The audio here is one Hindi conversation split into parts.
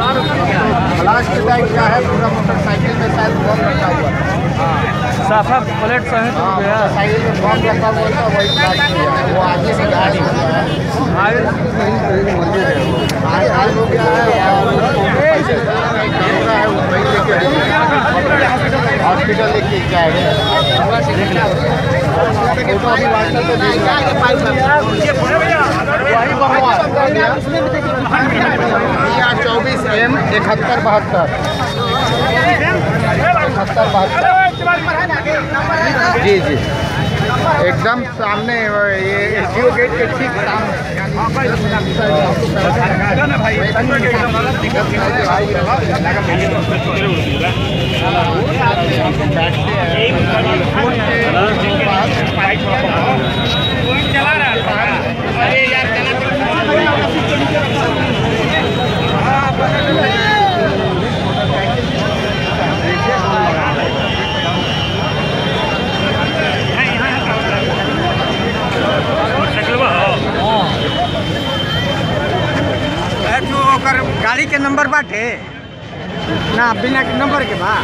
लास्ट टाइम क्या है, पूरा मोटरसाइकिल में शायद बम रखा हुआ था। साफा प्लेट सहित हो गया। मोटरसाइकिल में बम रखा हुआ था, वही ब्लास्ट किया है। वो आगे से गाड़ी हो गया है, आगे हाल हो गया है। हॉस्पिटल लेके जाएगा। वही बनवा 24M 7172 जी जी, एकदम सामने ये एसडीओ गेट के ठीक सामने। गाड़ी के नंबर बाटे ना, बिना के नंबर के बा।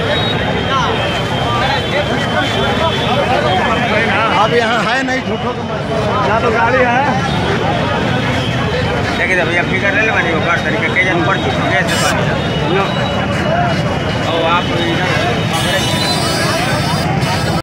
अब यहाँ है नहीं, झूठों का तो गाड़ी है। देखिए भैया फिकर ले लेवानी वो कार तरीके के जन पड़ चुके हैं। और आप